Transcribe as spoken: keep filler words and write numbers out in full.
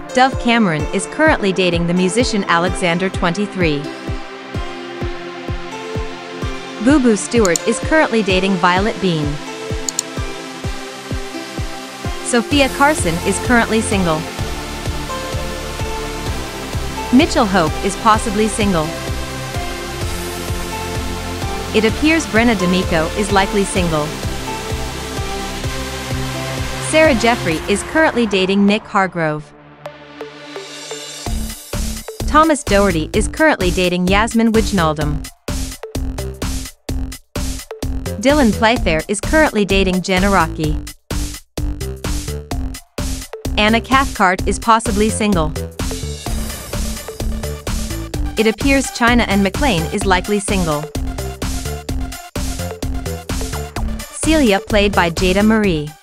Dove Cameron is currently dating the musician Alexander twenty-three. Booboo Stewart is currently dating Violet Bean. Sofia Carson is currently single. Mitchell Hope is possibly single. It appears Brenna D'Amico is likely single. Sarah Jeffrey is currently dating Nick Hargrove. Thomas Doherty is currently dating Yasmin Wijnaldum. Dylan Playfair is currently dating Jenna Rocky. Anna Cathcart is possibly single. It appears China and McLean is likely single. Celia, played by Jada Marie.